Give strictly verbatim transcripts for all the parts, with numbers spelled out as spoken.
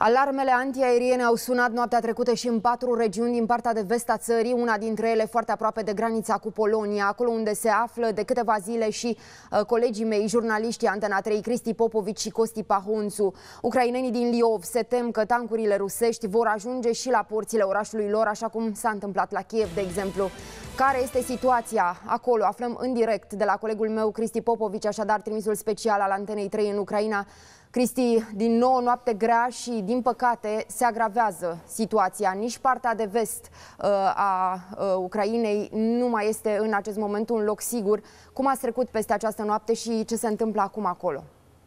Alarmele antiaeriene au sunat noaptea trecută și în patru regiuni din partea de vest a țării, una dintre ele foarte aproape de granița cu Polonia, acolo unde se află de câteva zile și uh, colegii mei, jurnaliștii Antena trei, Cristi Popovici și Costi Pahunțu. Ucrainenii din Liov se tem că tancurile rusești vor ajunge și la porțile orașului lor, așa cum s-a întâmplat la Kiev, de exemplu. Care este situația acolo? Aflăm în direct de la colegul meu, Cristi Popovici, așadar trimisul special al Antenei trei în Ucraina. Cristi, din nou o noapte grea și, din păcate, se agravează situația. Nici partea de vest uh, a uh, Ucrainei nu mai este în acest moment un loc sigur. Cum ați trecut peste această noapte și ce se întâmplă acum acolo?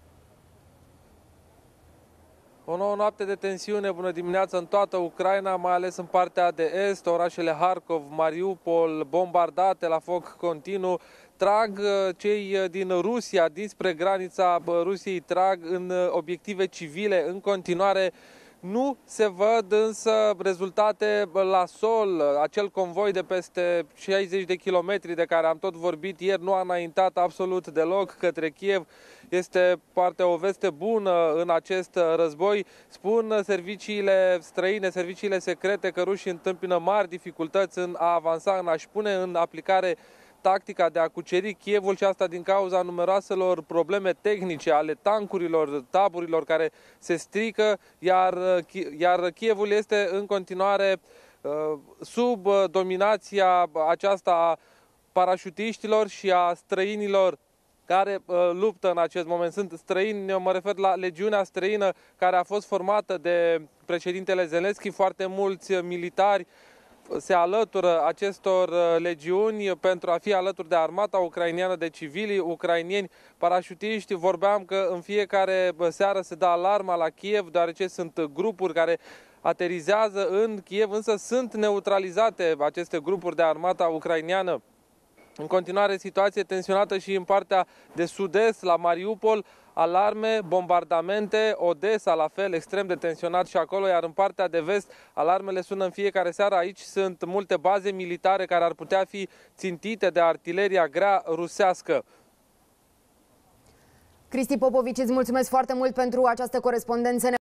O nouă noapte de tensiune, bună dimineața, în toată Ucraina, mai ales în partea de est, orașele Harkov, Mariupol, bombardate la foc continuu. Trag cei din Rusia, dinspre granița Rusiei, trag în obiective civile în continuare. Nu se văd însă rezultate la sol. Acel convoi de peste șaizeci de kilometri de care am tot vorbit ieri nu a înaintat absolut deloc către Kiev. Este poate o veste bună în acest război. Spun serviciile străine, serviciile secrete, că rușii întâmpină mari dificultăți în a avansa, în a-și pune în aplicare tactica de a cuceri Kievul, și asta din cauza numeroaselor probleme tehnice ale tancurilor, taburilor care se strică, iar, iar Kievul este în continuare uh, sub dominația aceasta a parașutiștilor și a străinilor care uh, luptă în acest moment. Sunt străini, mă refer la legiunea străină care a fost formată de președintele Zelensky, foarte mulți militari se alătură acestor legiuni pentru a fi alături de armata ucraineană, de civilii ucrainieni, parașutiști. Vorbeam că în fiecare seară se dă alarma la Kiev, deoarece sunt grupuri care aterizează în Kiev, însă sunt neutralizate aceste grupuri de armata ucraineană. În continuare, situație tensionată și în partea de sud-est, la Mariupol, alarme, bombardamente, Odessa la fel, extrem de tensionat și acolo, iar în partea de vest, alarmele sună în fiecare seară. Aici sunt multe baze militare care ar putea fi țintite de artileria grea rusească. Cristi Popovici, îți mulțumesc foarte mult pentru această corespondență.